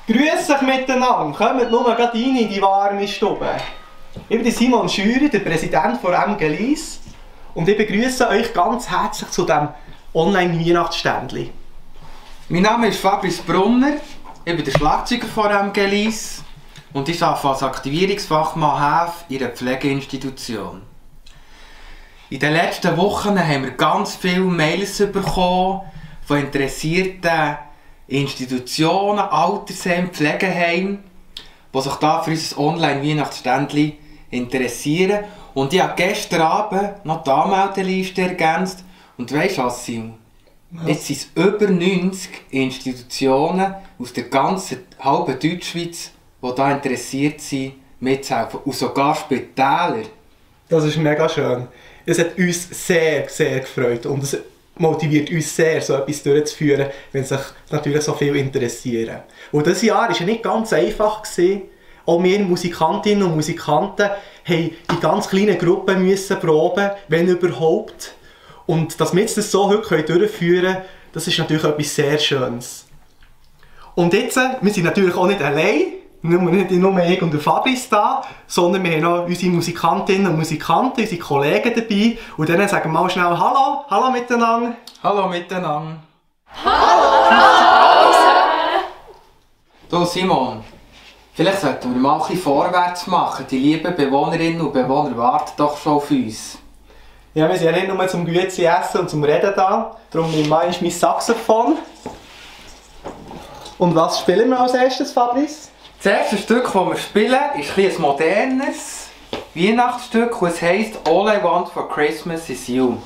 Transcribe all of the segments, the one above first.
Grüß euch miteinander, kommt nur gerade rein in die warme Stube. Ich bin Simon Schürer, der Präsident von MG Lyss, und ich begrüße euch ganz herzlich zu diesem Online-Weihnachtsständli. Mein Name ist Fabrice Brunner, ich bin der Schlagzeuger von MG Lyss und ich arbeite als Aktivierungsfachmann HEF in einer Pflegeinstitution. In den letzten Wochen haben wir ganz viele Mails bekommen von interessierten Institutionen, Altersheimen, Pflegeheimen, die sich da für unser Online-Weihnachtsständli interessieren. Und ich habe gestern Abend noch die Anmeldeliste ergänzt. Und weisst du was, Simon? Jetzt sind es über 90 Institutionen aus der ganzen halben Deutschschweiz, die da interessiert sind, mitzuhelfen. Und sogar Spitäler. Das ist mega schön. Es hat uns sehr, sehr gefreut und es motiviert uns sehr, so etwas durchzuführen, wenn sich natürlich so viele interessieren. Und dieses Jahr war ja nicht ganz einfach. Auch wir Musikantinnen und Musikanten haben in ganz kleinen Gruppen müssen proben, wenn überhaupt. Und dass wir jetzt das so heute durchführen können, das ist natürlich etwas sehr Schönes. Und jetzt, wir sind natürlich auch nicht allein, nicht nur ich und der Fabrice da, sondern wir haben noch unsere Musikantinnen und Musikanten, unsere Kollegen dabei. Und dann sagen wir mal schnell Hallo, hallo miteinander. Hallo miteinander. Hallo! Du Simon, vielleicht sollten wir mal ein bisschen vorwärts machen. Die lieben Bewohnerinnen und Bewohner warten doch schon auf uns. Ja, wir sind ja nicht nur zum Güezi essen und zum Reden da. Darum nehme ich mein Saxophon. Und was spielen wir als erstes, Fabrice? Das erste Stück, das wir spielen, ist ein modernes Weihnachtsstück, und es heisst All I Want for Christmas is You.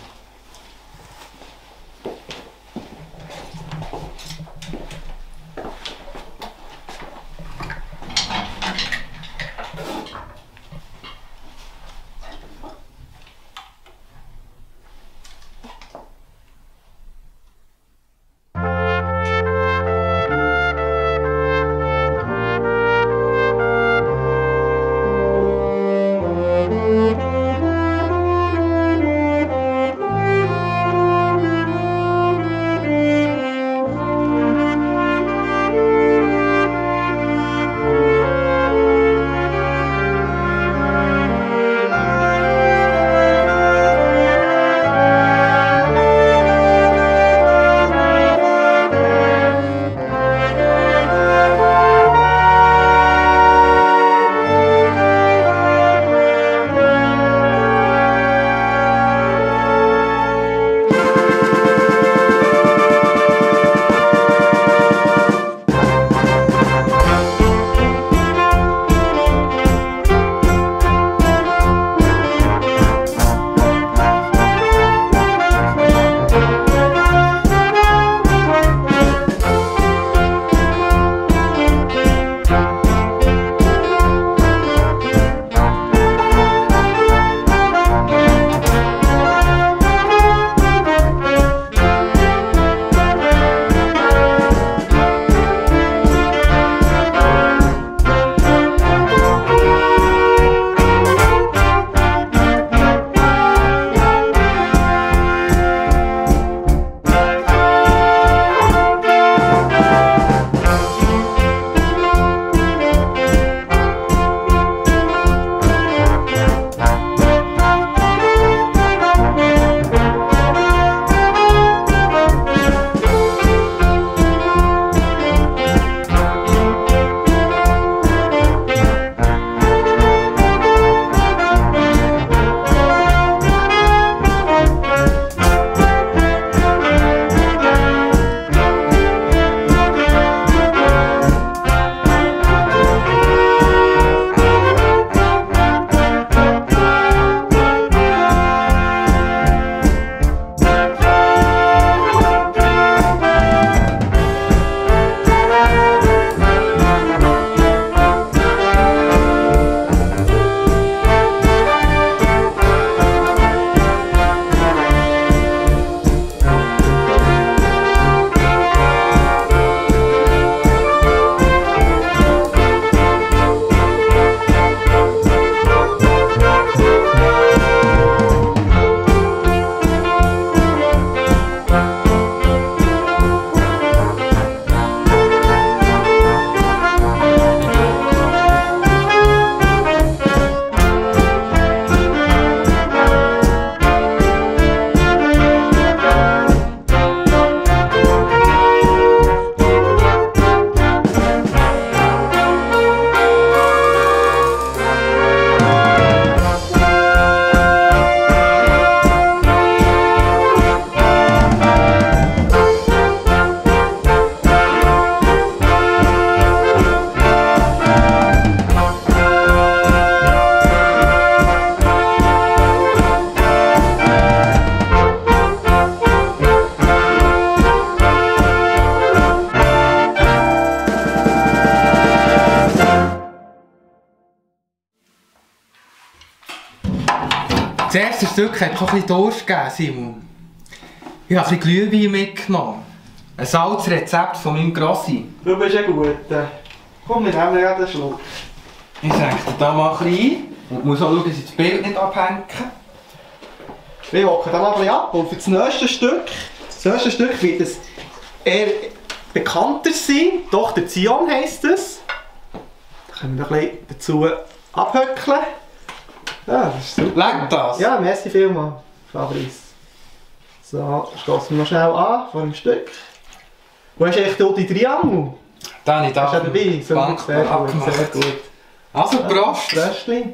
Das erste Stück hat schon ein bisschen Durst gegeben, Simon. Ich habe ein bisschen Glühwein mitgenommen. Ein Salzrezept von meinem Grossi. Du bist ja gut. Komm, wir nehmen gerade einen Schluck. Ich senke da mal ein bisschen ein und muss auch schauen, dass ich das Bild nicht abhänge. Wir hocken da mal ein bisschen ab und für das nächste Stück wird es eher bekannter sein. Tochter Zion heisst es. Da können wir noch ein bisschen dazu abhöckeln. Ja, das ist super. Lenkt das? Ja, merci vielmals, Fabrice. So, stoßen wir noch schnell an vor dem Stück. Wo hast du eigentlich dort die Triangel? Da habe ich da. Hast du dabei? So Bank sehr gut, abgemacht. sehr gut. Also Prost! Fröschli.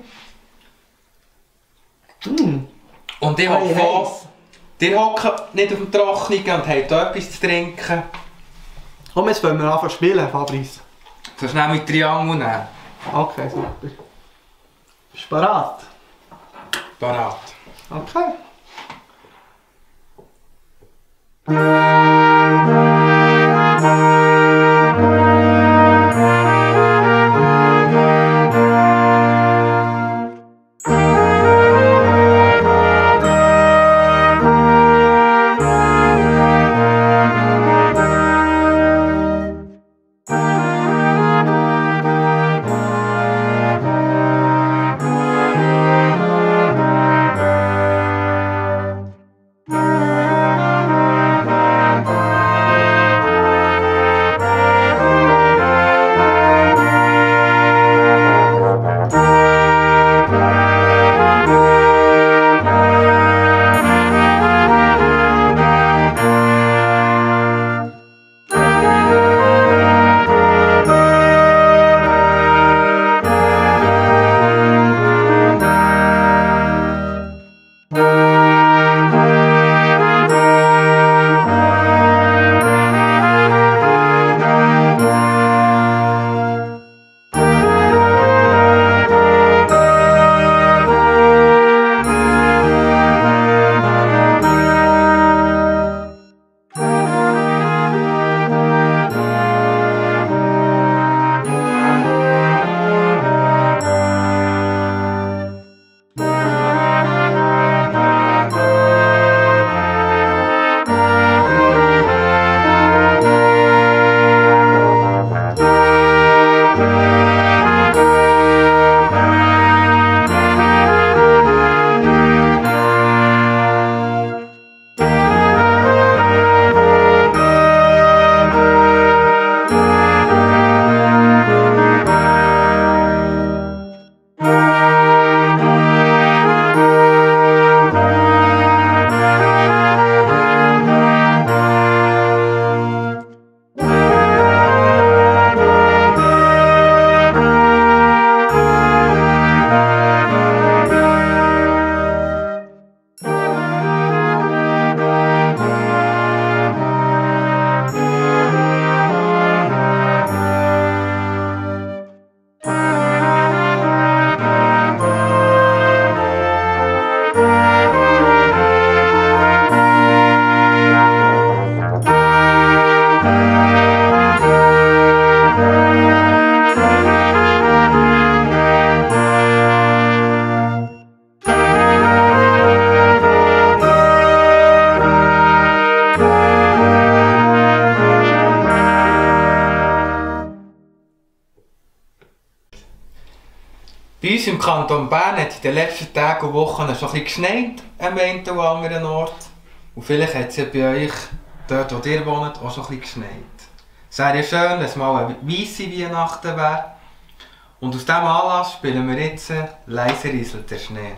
Und ich hoffe auch, ihr hockt nicht auf dem Trockenen und habt hier etwas zu trinken. Komm, jetzt wollen wir anfangen zu spielen, Fabrice. So schnell mit Triangel nehmen. Okay, super. Bist du bereit? Parat. Okay. Bei uns im Kanton Bern hat in den letzten Tagen und Wochen schon ein bisschen geschneit am einen oder anderen Ort. Und vielleicht hat es ja bei euch, dort wo ihr wohnt, auch schon ein bisschen geschneit. Es wäre ja schön, wenn es mal eine weisse Weihnachten wäre. Und aus diesem Anlass spielen wir jetzt «Leise rieselt der Schnee».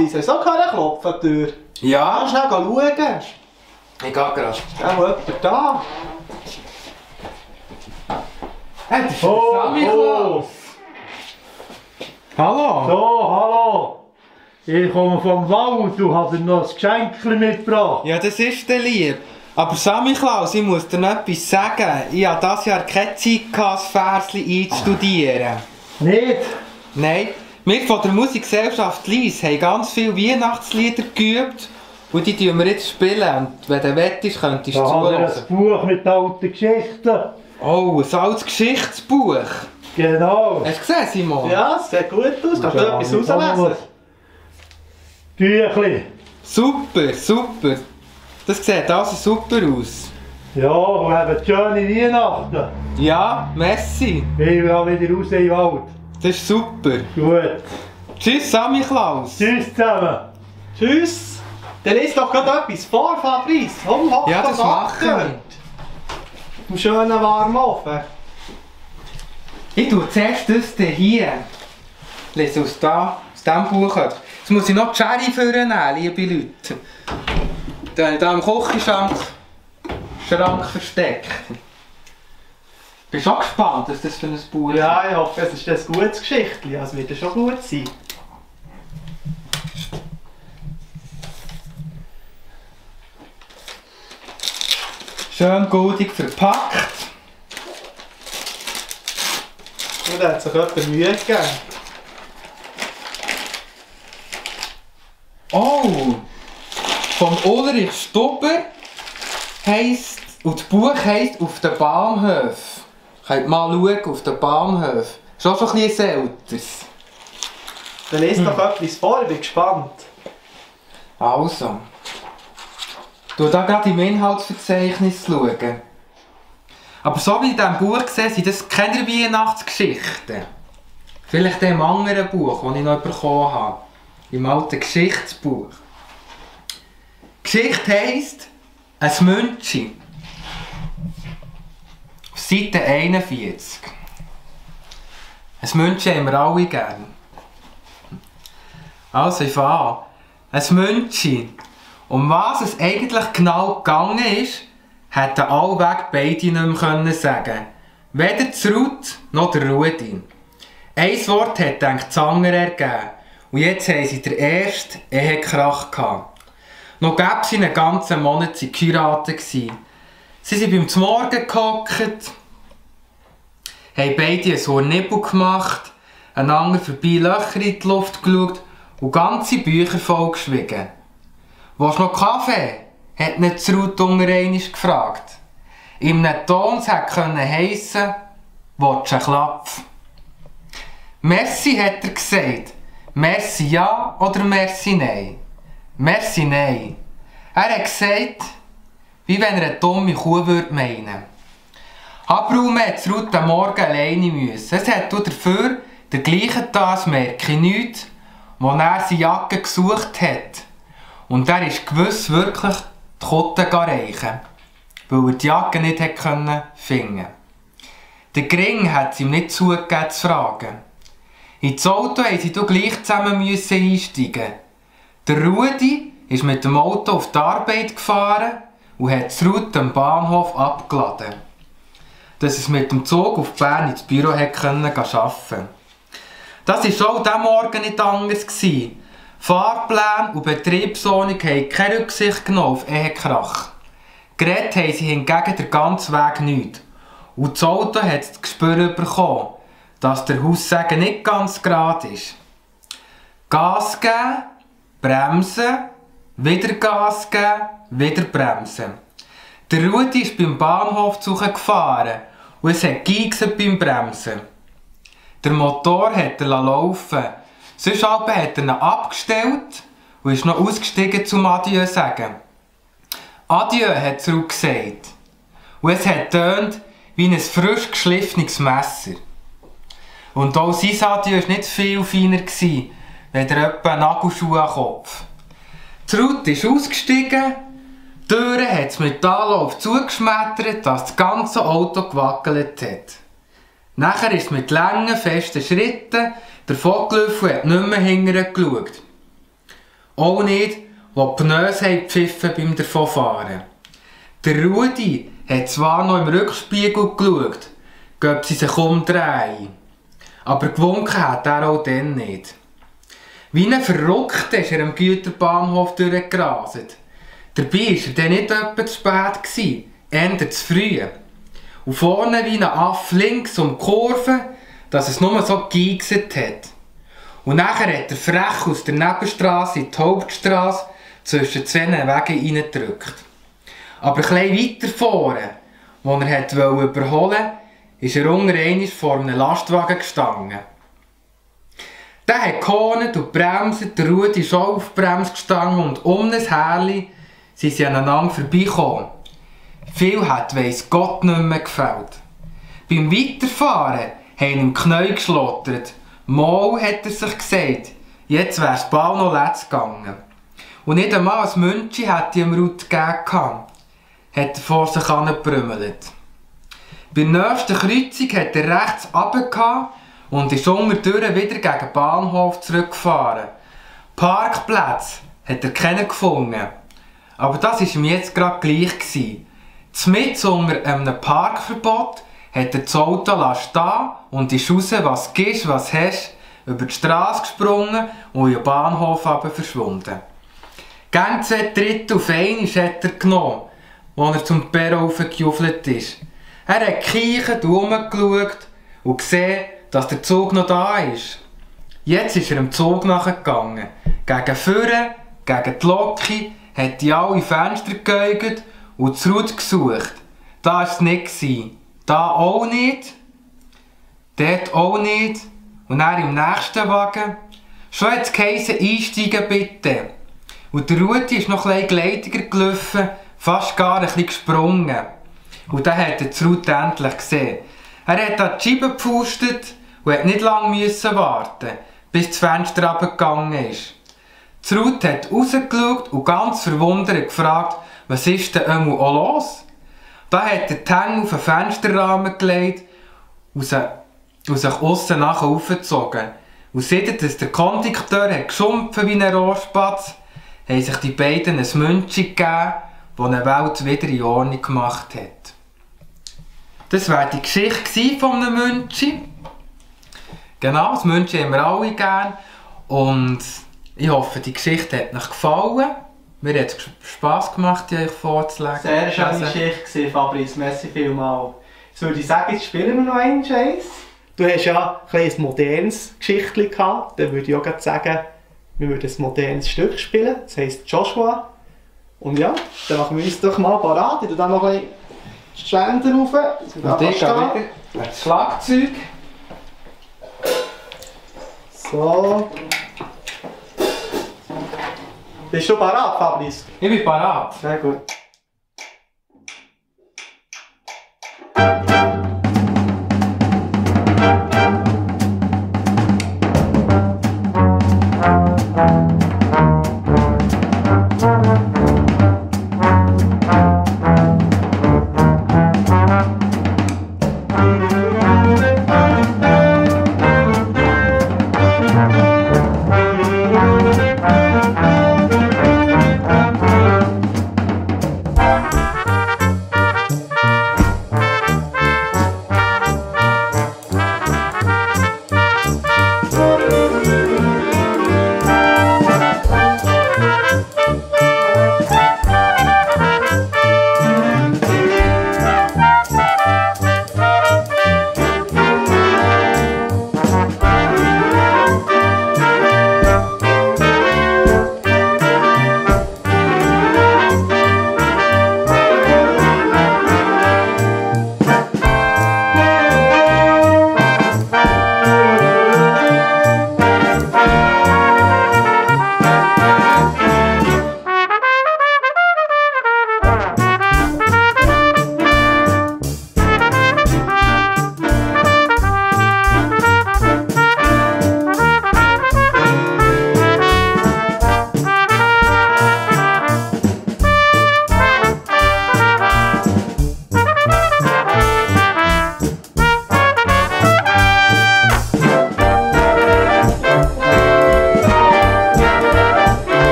Fabrice, hast du auch klopfen an die Tür? Ja, Kannst du schnell schauen? ich gehe gerade. Ist auch jemand da? Hey, das ist der Sammy Klaus. Hallo. So, hallo! Ich komme vom Wald und habe dir noch ein Geschenk mitgebracht. Ja, das ist der lieb. Aber Sammy Klaus, ich muss dir noch etwas sagen. Ich habe dieses Jahr keine Zeit, das Versli einzustudieren. Nicht? Nein, wir von der Musikgesellschaft Lies haben ganz viele Weihnachtslieder geübt und die spielen wir jetzt spielen. Und wenn du wettest, könntest du Da habe ich zuhören. ein Buch mit alten Geschichten. Oh, ein altes Geschichtsbuch. Genau. Hast du gesehen, Simon? Ja, es sieht gut aus. Kannst du Ja, etwas ich kann noch rauslesen? was. Tüchli. Super, super. Das sieht also super aus. Ja, und eben schöne Weihnachten. Ja, merci. Ich will wieder raus in den Wald. Das ist super. Gut. Tschüss, Sammy Klaus. Tschüss zusammen. Tschüss. Dann liest doch gerade etwas vor, Fabrice. Komm, hock Ja, doch das ab mache dort. Im schönen warmen Ofen. Ich tue zuerst das hier. Lese aus diesem Buch. Jetzt muss ich noch die Sherry vornehmen, liebe Leute. Den habe ich hier im Küchenschrank versteckt. Bist du auch gespannt, was das für ein Buch ist? Ja, ich hoffe, es ist ein gutes Geschichtchen. Es wird ja schon gut sein. Schön goldig verpackt. Und da hat sich jemand Mühe gegeben. Oh! Von Ulrich Stuber heisst, und das Buch heisst «Auf den Bahnhöfen». Könnt mal schauen, auf den Bahnhöfen. Ist auch schon ein bisschen älteres. Dann liest doch etwas vor, ich bin gespannt. Also. Du da gerade im Inhaltsverzeichnis schauen. Aber so wie in diesem Buch sehe, sind das keine Weihnachtsgeschichten. Vielleicht in einem anderen Buch, das ich noch bekommen habe. Im alten Geschichtsbuch. Geschichte heisst «Ein Münchi». Auf Seite 41. Ein Münchi haben wir alle gern. Also ich fange an. Ein Münchi. Um was es eigentlich genau gegangen ist, hätten allweg beide nicht mehr sagen. Weder die Ruth noch der Rudi. Ein Wort hat dann das andere ergeben. Und jetzt haben sie den ersten Ehekrach gehabt. Noch gab sie einen ganzen Monat geheiratet. Sie sind beim Zmorgen gehockt, haben beide ein Hornibel gemacht, einander vorbei Löcher in die Luft geschaut und ganze Bücher vollgeschwiegen. «Willst du noch Kaffee?» hat nicht die Ruth unter gefragt. In einem Ton hätte heissen «Willst du einen Klapf?» «Merci» hat er gesagt. «Merci ja» oder «Merci nein?» «Merci nein». Er hat gesagt, wie wenn er eine dumme Kuh würde meinen. Abräumen hat Ruth am Morgen alleine müssen. Es hat dafür den gleichen Tag, merke ich nichts, wo er seine Jacke gesucht hat. Und er ist gewiss wirklich die Kutte reichen, weil er die Jacke nicht finden konnte. Der Gring hat es ihm nicht zugegeben zu fragen. Ins Auto mussten sie gleich zusammen einsteigen. Der Rudi ist mit dem Auto auf die Arbeit gefahren und hat Ruth am Bahnhof abgeladen, dass es mit dem Zug auf Bern ins Büro arbeiten konnte. Das war auch diesen Morgen nicht anders. Fahrplan und Betriebsordnung haben keine Rücksicht genommen auf Ehekrach. Geredet haben sie hingegen den ganzen Weg nicht. Und das Auto hat das Gespür bekommen, dass der Haussegen nicht ganz gerade ist. Gas geben, bremsen, wieder Gas geben, wieder bremsen. Der Rudi ist beim Bahnhof gefahren und es hat geigselt beim Bremsen. Der Motor hat er laufen. Sonst hat er ihn abgestellt und ist noch ausgestiegen zum Adieu sagen. Adieu hat Ruth gesagt. Und es hat tönt wie ein frisch geschliffenes Messer. Und auch sein Adieu war nicht viel feiner, wenn er etwa einen Nagelschuh am Kopf. Die Ruth ist ausgestiegen, die Türe hat das Metalllauf zugeschmettert, dass das ganze Auto gewackelt hat. Nachher ist es mit langen, festen Schritten davongelaufen und hat nicht mehr hinterher geschaut. Auch nicht, wo die Pneus pfiffen beim Davonfahren. Der Rudi hat zwar noch im Rückspiegel geschaut, ob sie sich umdrehen. Aber gewunken hat er auch dann nicht. Wie ein Verrückter ist er am Güterbahnhof durchgerastet. Dabei war er dann nicht etwa zu spät, eher zu früh. Und vorne wie ein Aff links um die Kurve, dass es nur so geigset hat. Und nachher hat er frech aus der Nebenstrasse in die Hauptstrasse zwischen zwei Wegen reingedrückt. Aber ein bisschen weiter vorne, wo er überholen wollte, ist er unter einmal vor einem Lastwagen gestanden. Der hat gehornet und bremset, der Rudi ist auch auf die Bremse gestanden und um ein Härchen sind sie aneinander vorbeigekommen. Viel hat weiss Gott nicht mehr gefällt. Beim Weiterfahren haben ihm die Knie geschlottert. Mal hat er sich gesagt, jetzt wär's bald noch letzt gegangen. Und nicht einmal ein Münchi hätte ihm Rudi gegeben, hat er vor sich angebrümmelt. Bei der nächsten Kreuzung hat er rechts runtergehauen und ist unterdurch wieder gegen den Bahnhof zurückgefahren. Parkplätze hat er keinen gefunden. Aber das war ihm jetzt gerade gleich gewesen. Mitten unter einem Parkverbot hat er das Auto stehen und ist raus, was gibst, was hast, über die Straße gesprungen und in den Bahnhof verschwunden. Gern 2/3 auf einmal hat er genommen, als er zum Perron hochgejufelt ist. Er hat gekichert und umgeschaut und gesehen, dass der Zug noch da ist. Jetzt ist er dem Zug nachgegangen. Gegen vorne, gegen die Loki, hat die alle Fenster geäugt und das Rudi gesucht. Da war es nicht. Da auch nicht. Dort auch nicht. Und dann im nächsten Wagen. Schon hat es geheißen, einsteigen bitte. Und der Rudi ist noch ein bisschen gleitiger gelaufen, fast gar ein bisschen gesprungen. Und dann hat er das Rudi endlich gesehen. Er hat an die Scheibe gepfustet und hat nicht lange warten, bis das Fenster runtergegangen ist. Das Rudi hat rausgeschaut und ganz verwundert gefragt, was ist denn auch los? Da hat er die Hänge auf den Fensterrahmen gelegt und sich aussen nachher aufgezogen. Und seit dass der Kondukteur hat geschumpfen wie ein Rohrspatz, haben sich die beiden ein Münchi gegeben, das eine Welt wieder in Ordnung gemacht hat. Das war die Geschichte von einem Münchi. Genau, das Münchi haben wir alle gern. Und ich hoffe, die Geschichte hat euch gefallen. Mir hat es Spass gemacht, die euch vorzulegen. Sehr schöne Geschichte, Fabrice. Merci vielmals. Jetzt würde ich sagen, jetzt spielen wir noch einen Scheiß. Du hast ja ein modernes Geschichtchen gehabt. Dann würde ich auch sagen, wir würden ein modernes Stück spielen. Das heisst Joshua. Und ja, dann machen wir uns doch mal parat. Ich tue dann noch ein bisschen die Ständer rauf. Und ich gehe wieder das Schlagzeug. So. Bist du parat, Fabrice? Ich bin parat. Sehr gut.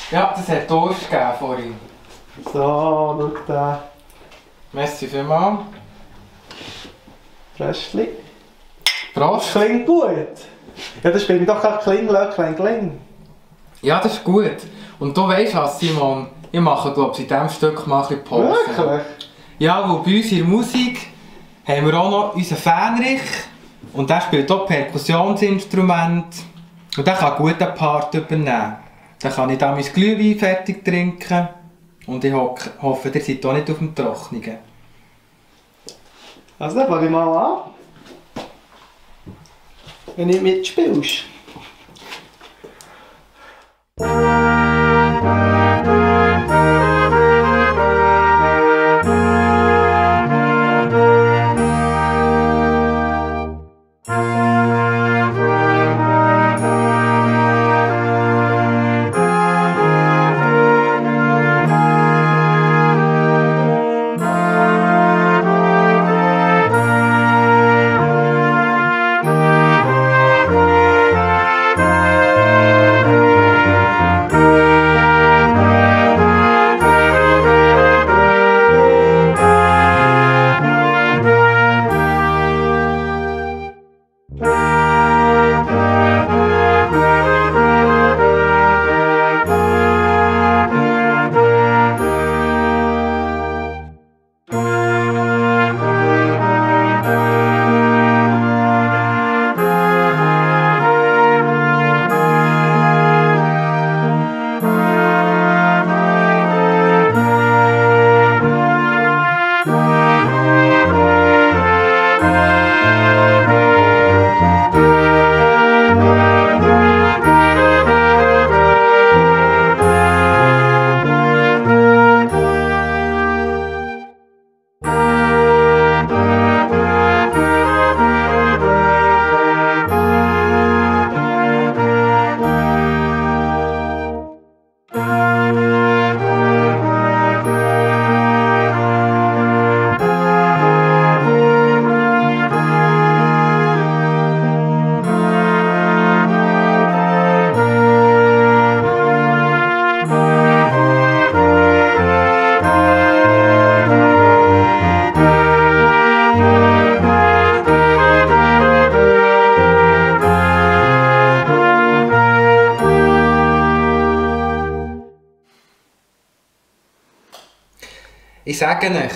Ja, das hat Durst gegeben vorhin. So, schau da. Merci vielmals. Fröschli. Das Prost. klingt gut. Ja, das spielt doch gerade Kling. Ja, das ist gut. Und du weisst was, Simon, ich mache glaube ich in diesem Stück mal ein bisschen Pause. Wirklich? Ja, weil bei uns in der Musik haben wir auch noch unseren Fähnrich. Und der spielt auch Perkussionsinstrumente. Und der kann gut einen Part übernehmen. Dann kann ich da mein Glühwein fertig trinken. Und ich hoffe, ihr seid auch nicht auf dem Trockenen. Also dann fange ich mal an. Wenn du mitspielst. Ich sage euch,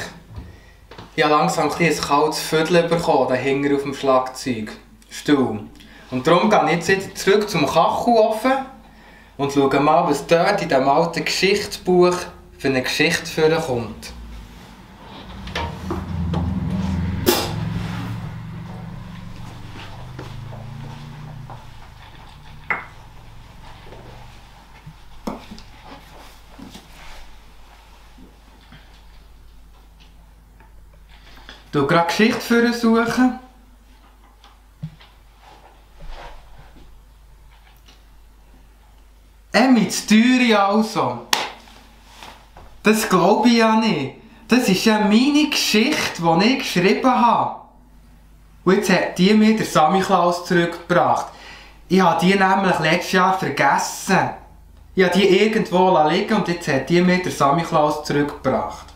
ich habe langsam ein kaltes Viertel bekommen, da hinten auf dem Schlagzeugstuhl. Und darum gehe ich jetzt wieder zurück zum Kachelofen und schaue mal, was dort in diesem alten Geschichtsbuch für eine Geschichte vorkommt. Ich suche gerade Geschichte für suchen. Mit Zürich also. Das glaube ich ja nicht. Das ist ja meine Geschichte, die ich geschrieben habe. Und jetzt hat die mir der Samichlaus zurückgebracht. Ich habe die nämlich letztes Jahr vergessen. Ich habe die irgendwo liegen und jetzt hat die mir der Samichlaus zurückgebracht.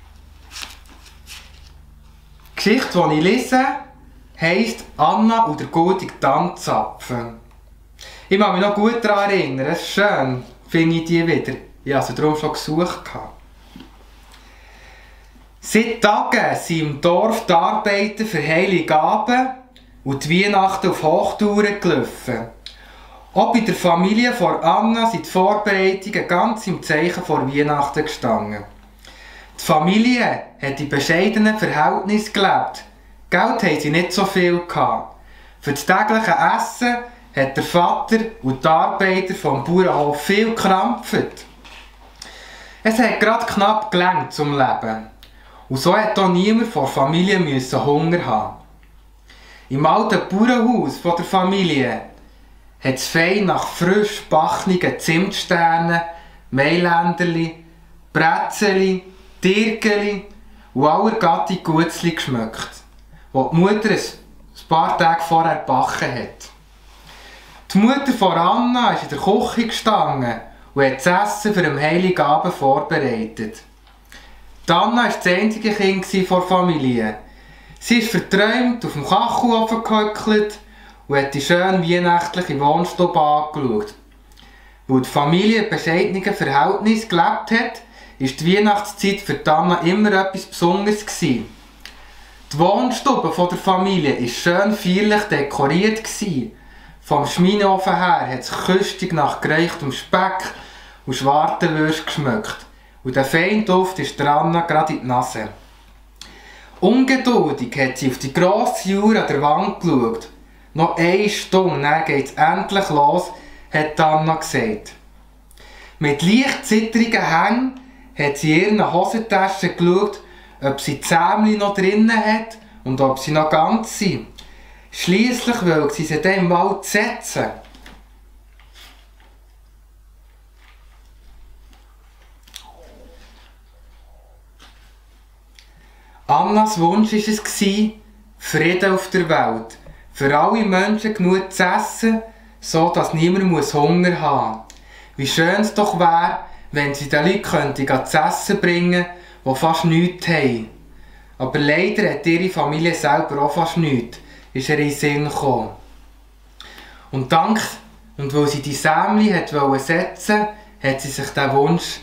Die Geschichte, die ich lese, heisst Anna und der gute Tannzapfen. Ich kann mich noch gut daran erinnern, es ist schön, finde ich die wieder. Ich habe sie darum schon gesucht. Seit Tagen sind im Dorf die Arbeiter für Heiligabend und die Weihnachten auf Hochtouren gelaufen. Auch bei der Familie von Anna sind die Vorbereitungen ganz im Zeichen vor Weihnachten gestanden. Die Familie hat in bescheidenen Verhältnissen gelebt. Geld hatten sie nicht so viel. Für das tägliche Essen hat der Vater und die Arbeiter vom Bauernhof viel gekrampft. Es hat gerade knapp gelangt zum Leben. Und so hat auch niemand von der Familie Hunger haben. Im alten Bauernhaus der Familie hat es fein nach frisch backnigen Zimtsternen, Mailänderli, Brezeli, Tirgeli und aller Gattung Gutzli geschmeckt, die die Mutter ein paar Tage vorher gebacken hat. Die Mutter von Anna ist in der Küche gestanden und hat das Essen für den Heiligabend vorbereitet. Anna war das einzige Kind der Familie. Sie ist verträumt auf dem Kachelofen gehöckelt und hat die schöne weihnachtliche Wohnstube angeschaut. Weil die Familie in bescheidenen Verhältnissen gelebt hat, war die Weihnachtszeit für Anna immer etwas Besonderes gewesen. Die Wohnstube der Familie war schön feierlich dekoriert. Vom Schmineofen her hat es köstlich nach gereichtem Speck und Schwartenwürst geschmeckt. Und der feine Duft ist Anna gerade in die Nase. Ungeduldig hat sie auf die grosse Uhr an der Wand geschaut. Noch 1 Stunde, dann geht es endlich los, hat Anna gesagt. Mit leicht zittrigen Händen hat sie in ihren Hosentaschen geschaut, ob sie die Zähmchen noch drinnen hat und ob sie noch ganz sind. Schliesslich wollte sie dann im Wald setzen. Annas Wunsch war es, Frieden auf der Welt. Für alle Menschen genug zu essen, so dass niemand Hunger haben muss. Wie schön es doch wäre, wenn sie den Leuten zu essen bringen könnten, die fast nichts haben. Aber leider hat ihre Familie selber auch fast nichts, ist ihr in den Sinn gekommen. Und weil sie die Sämli setzen wollte, hat sie sich diesen Wunsch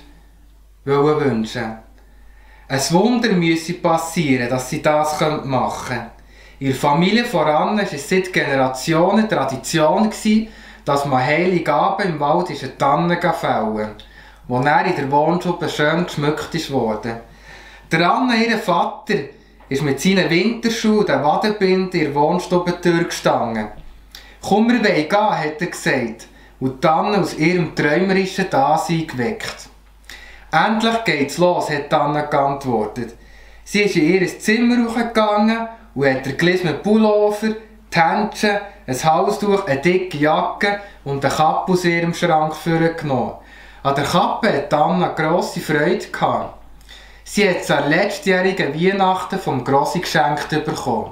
wünschen. Ein Wunder müsse passieren, dass sie das machen könnte. In der Familie voran war es seit Generationen Tradition, dass man Heiligabend im Wald eine Tanne fällen, die dann in der Wohnstube schön geschmückt wurde. Der Anna, ihr Vater, ist mit seinen Winterschuhen und den Wadenbinden in der Wohnstubentür gestanden. «Komm, wir wollen gehen», hat er gesagt, und Anna aus ihrem träumerischen Dasein geweckt. «Endlich geht's los», hat Anna geantwortet. Sie ist in ihr Zimmer hochgegangen und hat den glitzernden Pullover, die Händchen, ein Halstuch, eine dicke Jacke und eine Kappe aus ihrem Schrank vorgenommen. An der Kappe hat Anna grosse Freude gehabt. Sie hat es an letztjährigen Weihnachten vom Grossi geschenkt bekommen.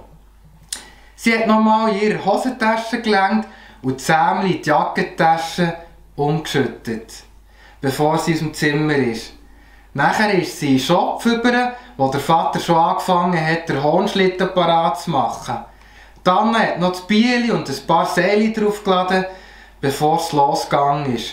Sie hat nochmal in ihre Hosentasche gelenkt und die Sämli in die Jackentasche umgeschüttet, bevor sie aus dem Zimmer ist. Nachher ist sie in den Shop über, wo der Vater schon angefangen hat, den Hohnschlitten parat zu machen. Anna hat noch das Bieli und ein paar Seile draufgeladen, bevor es losgegangen ist.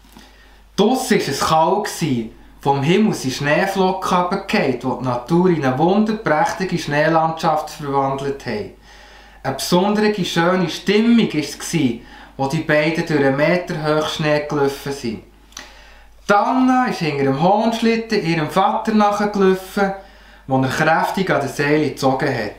Draussen war es kalt. Vom Himmel sind Schneeflocken herabgefallen, die die Natur in eine wunderprächtige Schneelandschaft verwandelt haben. Eine besondere schöne Stimmung war es, wo die beiden durch einen Meter hohen Schnee gelaufen sind. Anna ist hinter dem Hohnschlitten ihrem Vater nachgelaufen, der er kräftig an der Seile gezogen hat.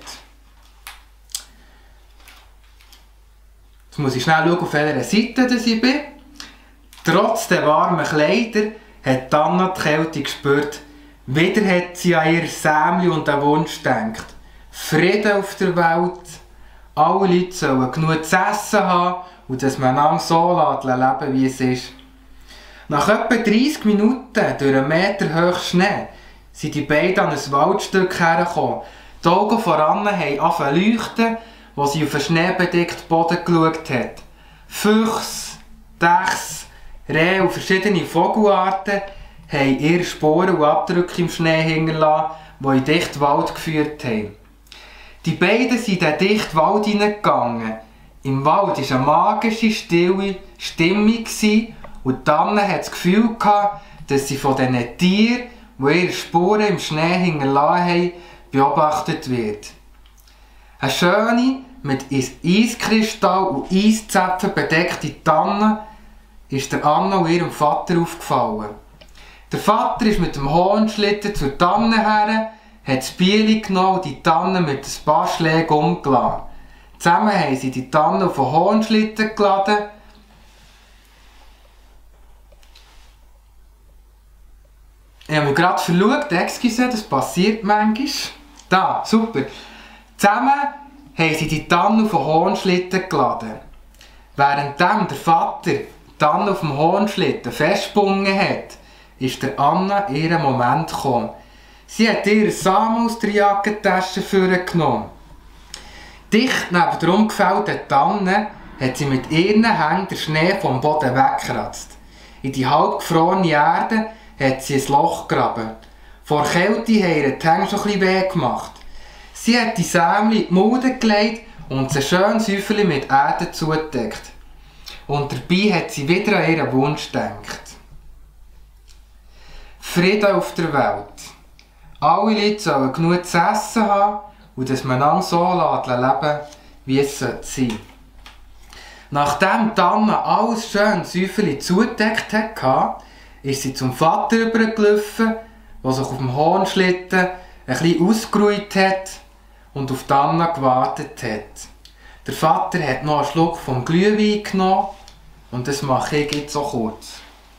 Jetzt muss ich schnell schauen, auf welcher Seite ich bin. Trotz der warmen Kleider hat Anna die Kälte gespürt. Wieder hat sie an ihr Sämli und den Wunsch gedacht. Frieden auf der Welt. Alle Leute sollen genug zu essen haben und dass man einander so leben wie es ist. Nach etwa 30 Minuten durch einen Meter hohen Schnee sind die beiden an ein Waldstück hergekommen. Die Augen von Anna haben angefangen zu leuchten, als sie auf den schneebedeckten Boden geschaut hat. Füchse, Dachse, Rehe und verschiedene Vogelarten haben ihre Sporen und Abdrücke im Schnee hinterlassen, die in den dichten Wald geführt haben. Die beiden sind in den dichten Wald hineingegangen. Im Wald war eine magische, stille Stimmung und Anna hatte das Gefühl, dass sie von diesen Tieren, die ihre Spuren im Schnee hinterlassen haben, beobachtet wird. Eine schöne, mit Eiskristall und Eiszapfen bedeckte Tanne ist der Anna und ihrem Vater aufgefallen. Der Vater ist mit dem Hohnschlitten zur Tanne her, hat das Bieli genommen und die Tanne mit ein paar Schlägen umgelassen. Zusammen haben sie die Tanne auf den Hohnschlitten geladen. Ich habe mich gerade verschaut, excuse, das passiert manchmal. Da, super. Zusammen haben sie die Tanne auf den Hohnschlitten geladen. Währenddem der Vater die Tanne auf dem Hohnschlitten festgebunden hat, ist der Anna ihren Moment gekommen. Sie hat ihren Samen aus der Jackentasche vorgenommen. Dicht neben der umgefällten Tanne hat sie mit ihren Händen den Schnee vom Boden weggekratzt. In die halbgefrorene Erde hat sie ein Loch gegraben. Vor Kälte haben die Hänge schon ein bisschen weh gemacht. Sie hat die Sämli in die Mulde gelegt und sie schön säuferlich mit Erde zugedeckt. Und dabei hat sie wieder an ihren Wunsch gedacht. Frieden auf der Welt. Alle Leute sollen genug zu essen haben und dass man einander so leben, wie es sein sollte. Nachdem Anna alles schön säuferlich zugedeckt hatte, ist sie zum Vater übergelaufen, der sich auf dem Hornschlitten ein bisschen ausgeruht hat und auf Anna gewartet hat. Der Vater hat noch einen Schluck vom Glühwein genommen und das mache ich jetzt so kurz.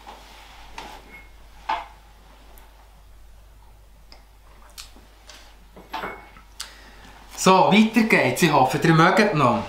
So, weiter geht's. Ich hoffe, ihr mögt noch.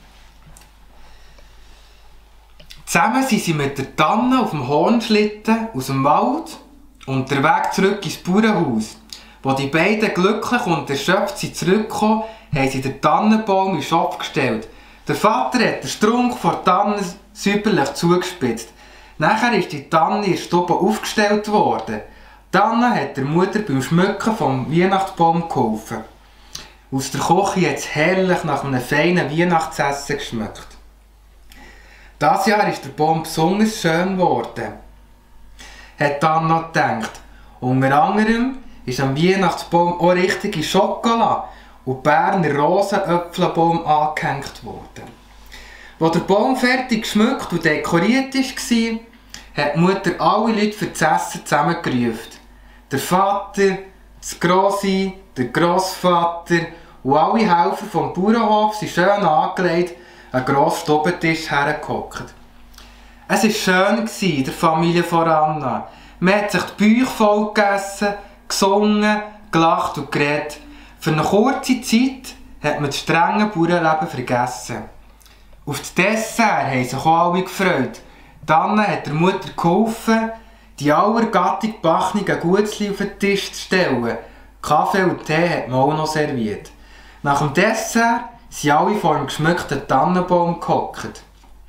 Zusammen sind sie mit der Tanne auf dem Hornschlitten aus dem Wald und der Weg zurück ins Bauernhaus. Wo die beiden glücklich und erschöpft sind zurückgekommen, haben sie den Tannenbaum in den Schopf gestellt. Der Vater hat den Strunk vor der Tanne säuberlich zugespitzt. Nachher ist die Tanne in der Stube aufgestellt worden. Die Tanne hat der Mutter beim Schmücken vom Weihnachtsbaum geholfen. Aus der Küche hat es herrlich nach einem feinen Weihnachtsessen geschmeckt. Dieses Jahr ist der Baum besonders schön geworden, hat Anna gedacht. Unter anderem ist am Weihnachtsbaum auch richtige Schokolade und Berner Rosenäpfelbaum angehängt worden. Als der Baum fertig geschmückt und dekoriert war, hat die Mutter alle Leute für das Essen zusammengerufen. Der Vater, das Grossi, der Grossvater und alle Helfer vom Bauernhof sind schön angelegt an einen grossen Stubentisch hergehockt. Es war schön in der Familie von Anna. Man hat sich die Bäuche voll gegessen, gesungen, gelacht und geredet. Für eine kurze Zeit hat man das strenge Bauernleben vergessen. Auf das Dessert haben sich auch alle gefreut. Anna hat der Mutter geholfen, die allergattig gebackenen Gutzli auf den Tisch zu stellen. Kaffee und Tee hat man auch noch serviert. Nach dem Dessert sind alle vor dem geschmückten Tannenbaum gehockt.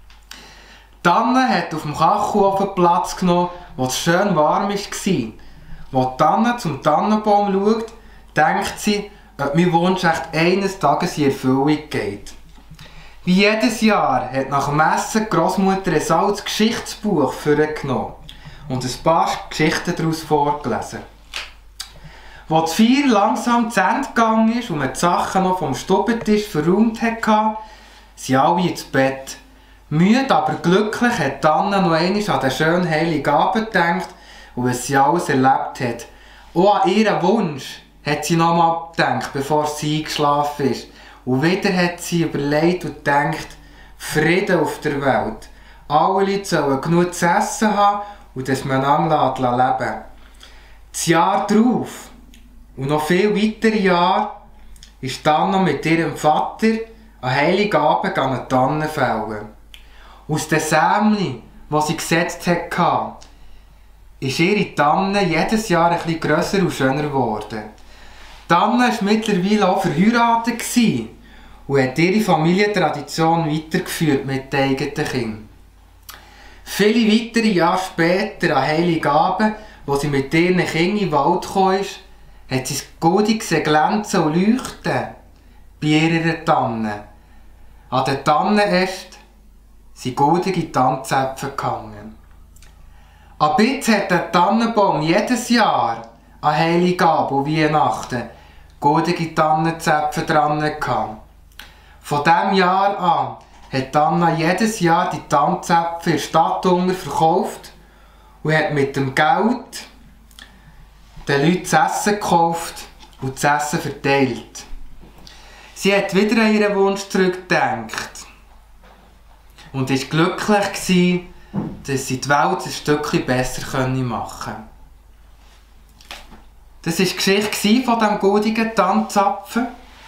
Anna hat auf dem Kachelofen Platz genommen, wo es schön warm war. Als Anna zum Tannenbaum schaut, denkt sie, ob mein Wunsch echt eines Tages in Erfüllung geht. Wie jedes Jahr hat nach dem Essen die Grossmutter ein altes Geschichtsbuch vorgenommen und ein paar Geschichten daraus vorgelesen. Als die Feier langsam zu Ende gegangen ist und man die Sachen noch vom Stubentisch verräumt hatte, sind alle ins Bett. Müde, aber glücklich hat Anna noch einmal an den schönen heiligen Abend gedacht und was sie alles erlebt hat. Auch an ihren Wunsch hat sie noch mal gedacht, bevor sie eingeschlafen ist. Und wieder hat sie überlegt und gedacht, Frieden auf der Welt. Alle Leute sollen genug zu essen haben und dass man einander leben. Das Jahr darauf und noch viele weitere Jahre ist Anna mit ihrem Vater an Heiligabend an eine Tanne fällen. Aus den Sämli, die sie gesetzt hatte, ist ihre Tanne jedes Jahr ein bisschen grösser und schöner geworden. Anna war mittlerweile auch verheiratet und hat ihre Familientradition weitergeführt mit den eigenen Kindern. Viele weitere Jahre später, an Heiligabend, wo sie mit ihren Kindern in den Wald kam, hat sie das goldig glänzen und leuchten bei ihrer Tanne. An den Tannenästen sind goldige Tannenzäpfe gehangen. Ab jetzt hat der Tannenbaum jedes Jahr an Heiligabend und Weihnachten goldige Tannenzäpfe dran gehabt. Von diesem Jahr an hat Anna jedes Jahr die Tannenzäpfe in der Stadt verkauft und hat mit dem Geld den Leuten das Essen gekauft und das Essen verteilt. Sie hat wieder an ihren Wunsch zurückgedacht und war glücklich, dass sie die Welt ein Stückchen besser machen können. Das war die Geschichte von diesem goldigen Tannenzapfen.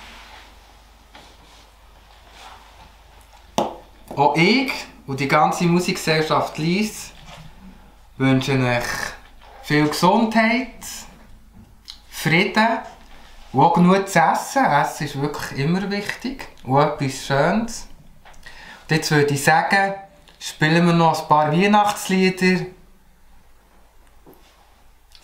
Auch ich und die ganze Musikgesellschaft Lyss wünschen euch viel Gesundheit, Frieden und auch genug zu essen. Essen ist wirklich immer wichtig und etwas Schönes. Und jetzt würde ich sagen, spielen wir noch ein paar Weihnachtslieder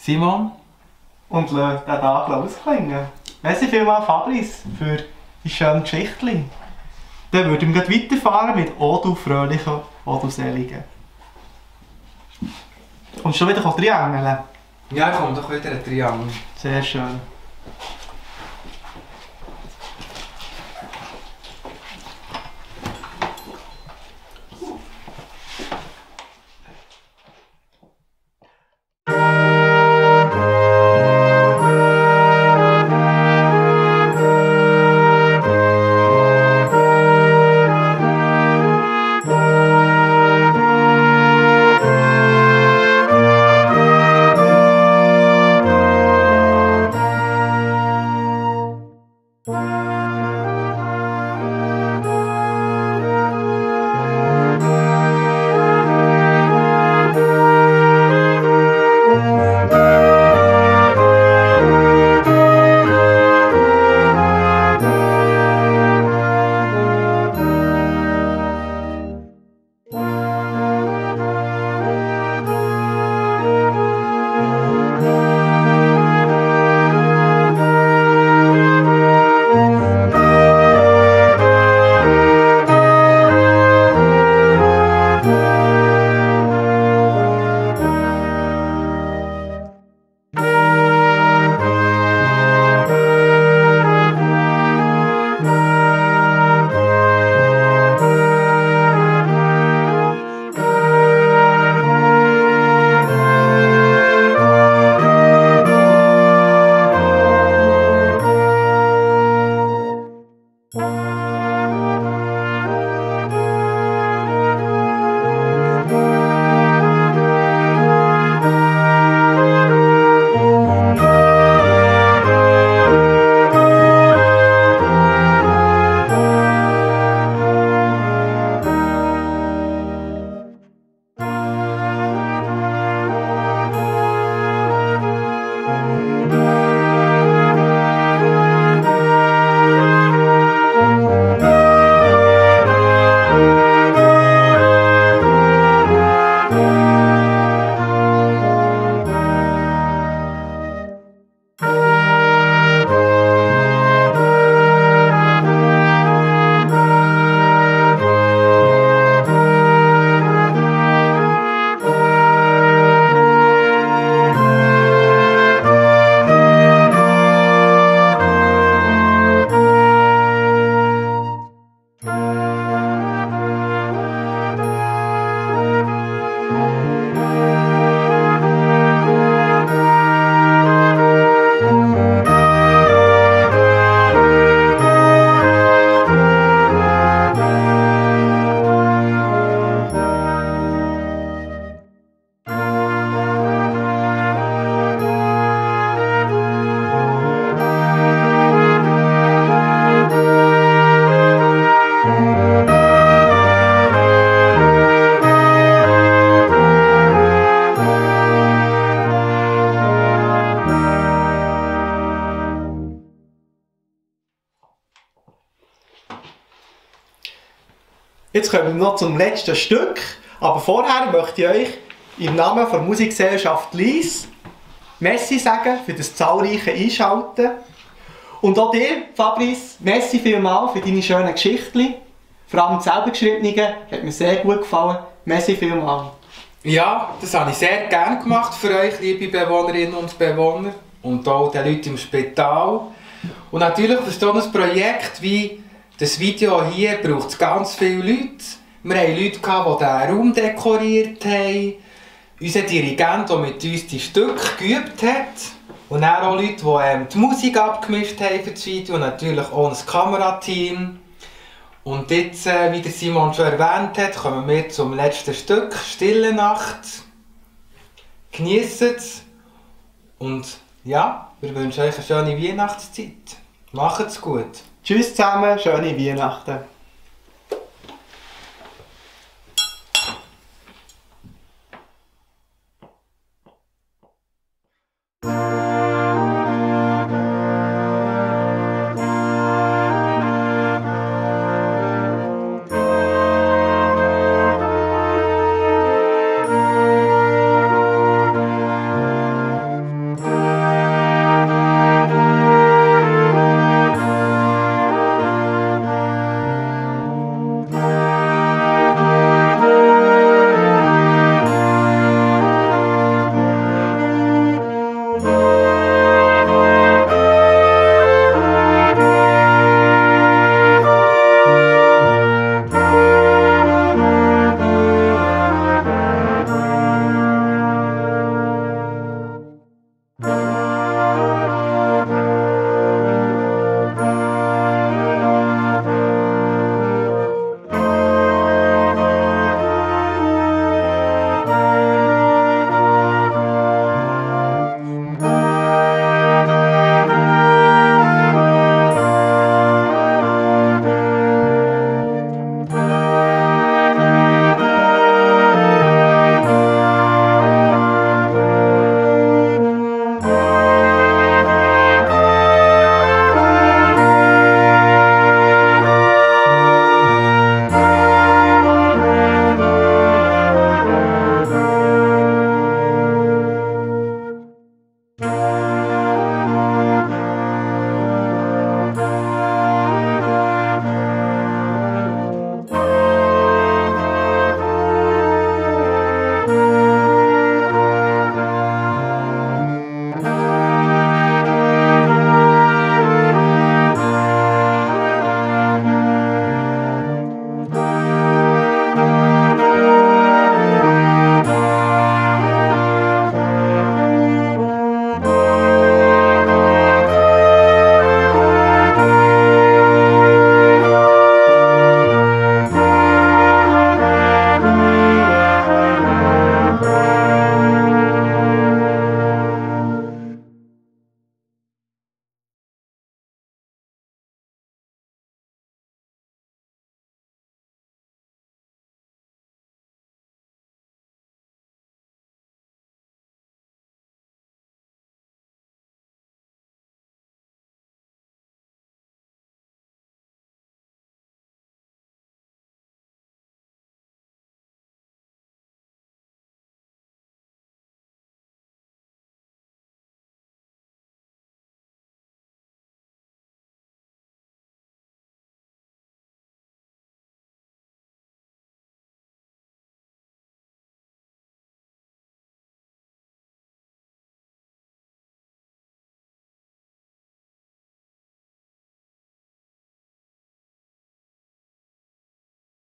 Simon. Und lassen den Tag ausklingen. Merci vielmals, Fabrice, für die schönen Geschichten. Dann würden wir gleich weiterfahren mit «O du Fröhliche, O du Selige». Kommst du schon wieder Triangeln? Ja, komm doch wieder ein Triangel. Sehr schön. Jetzt kommen wir noch zum letzten Stück, aber vorher möchte ich euch im Namen der Musikgesellschaft Lyss Merci sagen für das zahlreiche Einschalten. Und auch dir, Fabrice, merci vielmals für deine schönen Geschichten. Vor allem die selber geschriebenen, hat mir sehr gut gefallen. Merci vielmals. Ja, das habe ich sehr gerne gemacht für euch, liebe Bewohnerinnen und Bewohner. Und auch den Leuten im Spital. Und natürlich für so ein Projekt wie das Video hier braucht es ganz viele Leute. Wir hatten Leute, die diesen Raum dekoriert haben. Unser Dirigent, der mit uns die Stücke geübt hat. Und dann auch Leute, die die Musik abgemischt haben für das Video. Und natürlich auch ein Kamerateam. Und jetzt, wie der Simon schon erwähnt hat, kommen wir zum letzten Stück, Stille Nacht. Genießt es. Und ja, wir wünschen euch eine schöne Weihnachtszeit. Macht's gut. Tschüss zusammen, schöne Weihnachten.